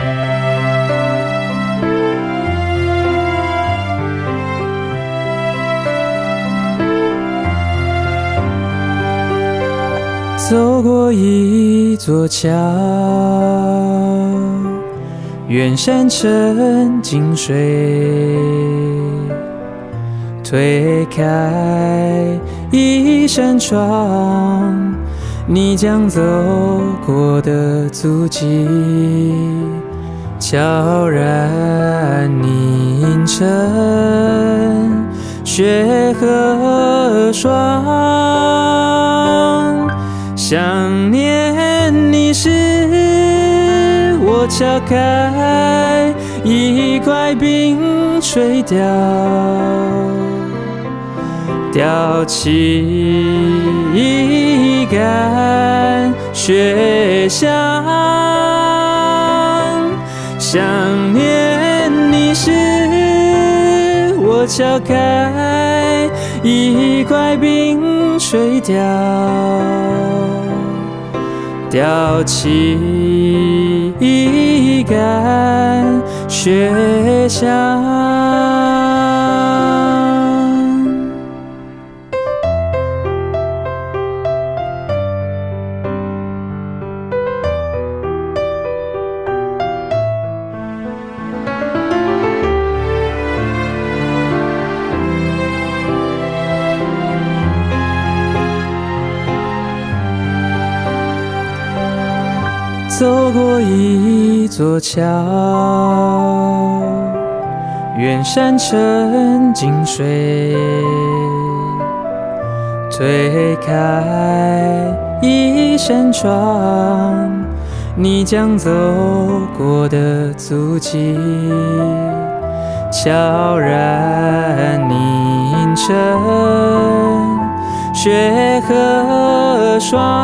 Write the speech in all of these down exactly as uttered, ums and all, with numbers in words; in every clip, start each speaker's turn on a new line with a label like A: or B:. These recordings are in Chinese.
A: 走过一座桥，远山沉静水，推开一扇窗，你将走过的足迹悄然凝成雪和霜。想念你时，我敲开一块冰吹掉，叼起一杆雪香。想念你时，我敲开一块冰吹掉，叼起一杆雪香。走过一座桥，远山沉静水，推开一扇窗，你将走过的足迹悄然凝成雪和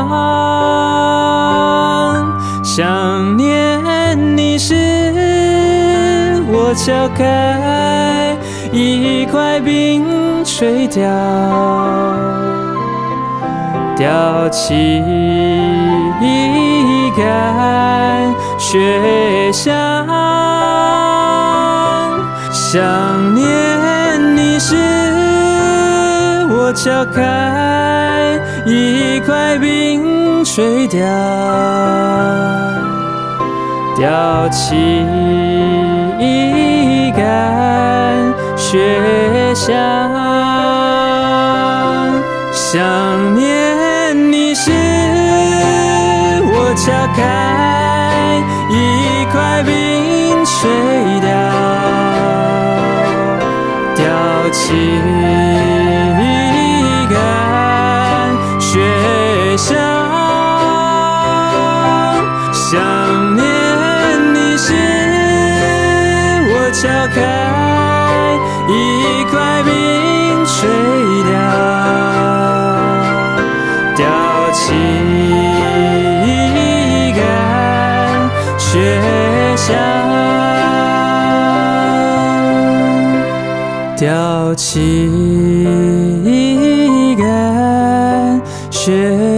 A: 霜。想念你时，我敲开一块冰吹掉，叼起一杆雪香。想念你时，我敲开一块冰吹掉，叼起一杆雪香。想念你时，我敲开一块冰吹掉，叼起一杆雪香。想念你时，我敲开一块冰吹掉，叼起一杆雪香，叼起一杆雪